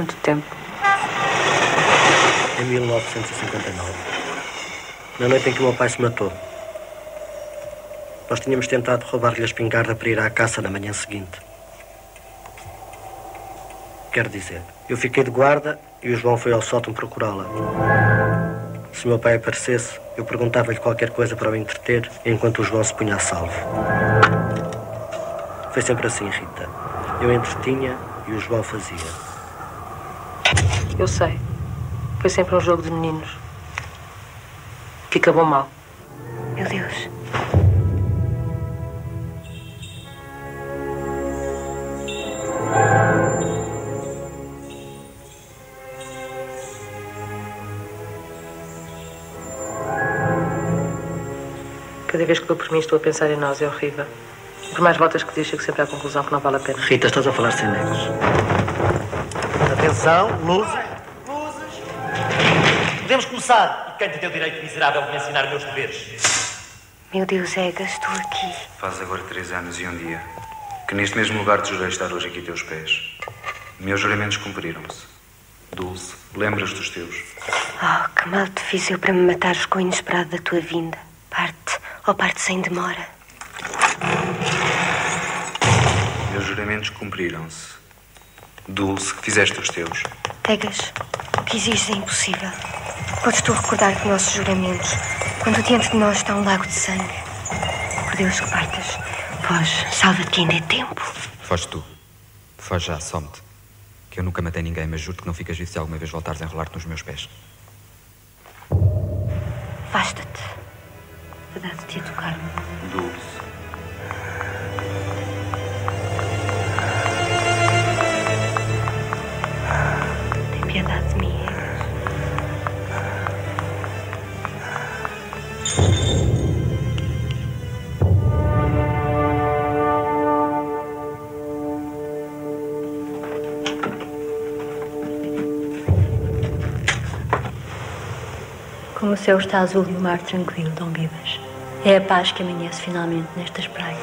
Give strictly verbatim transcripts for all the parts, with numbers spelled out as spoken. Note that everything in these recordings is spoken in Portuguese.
tanto tempo. Em mil novecentos e cinquenta e nove, na noite em que o meu pai se matou, nós tínhamos tentado roubar-lhe a espingarda para ir à caça na manhã seguinte. Quero dizer, eu fiquei de guarda e o João foi ao sótão procurá-la. Se o meu pai aparecesse, eu perguntava-lhe qualquer coisa para o entreter, enquanto o João se punha a salvo. Foi sempre assim, Rita. Eu entretinha e o João fazia. Eu sei. Foi sempre um jogo de meninos. Que acabou mal. Meu Deus. Cada vez que dou por mim estou a pensar em nós, é horrível. Por mais voltas que diz, chego sempre à conclusão que não vale a pena. Rita, estás a falar sem negos. Atenção, luzes. Luzes. Podemos começar. E quem te deu direito miserável de me ensinar meus deveres? Meu Deus, Egas, estou aqui. Faz agora três anos e um dia que neste mesmo lugar te jurei estar hoje aqui a teus pés. Meus juramentos cumpriram-se. Dulce, lembras dos teus? Oh, que mal te fiz eu para me matares com o inesperado da tua vinda. Parte, ou parte sem demora. Meus juramentos cumpriram-se. Dulce, que fizeste os teus. Egas, o que exiges é impossível. Podes tu recordar que nossos juramentos, quando diante de nós está um lago de sangue. Por Deus que partas, foge, salva-te que ainda é tempo. Foge tu. Foge já, some-te. Que eu nunca matei ninguém, mas juro-te que não ficas vivo se alguma vez voltares a enrolar-te nos meus pés. Basta-te. Verdade-te a tocar-me. Dulce. Tem piedade de mim, Egas. Como o céu está azul e o mar tranquilo, Dom Bibas. É a paz que amanhece finalmente nestas praias.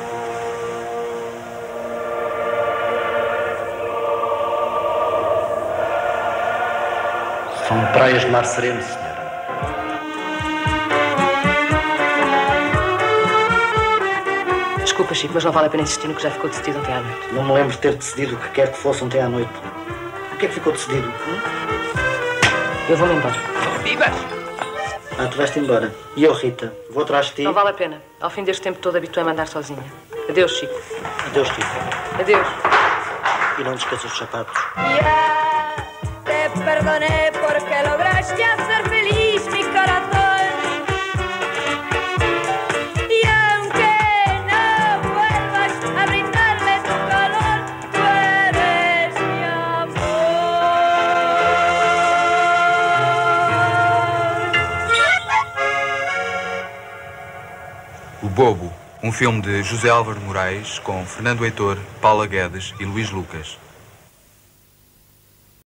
São praias de mar sereno, senhora. Desculpa, Chico, mas não vale a pena insistir no que já ficou decidido ontem à noite. Não me lembro de ter decidido o que quer que fosse ontem à noite. O que é que ficou decidido? Hum? Eu vou-me embora. Bibas! Ah, tu vais-te embora. E eu, Rita, vou atrás de ti. Não vale a pena. Ao fim deste tempo todo habituei-me a andar sozinha. Adeus, Chico. Adeus, Rita. Adeus. E não te esqueças dos sapatos. Ya te perdoné porque lograste hacer feliz mi corazón. Y aunque no vuelvas a brindarme tu calor, tú eres mi amor. O Bobo, um filme de José Álvaro Moraes com Fernando Heitor, Paula Guedes e Luís Lucas.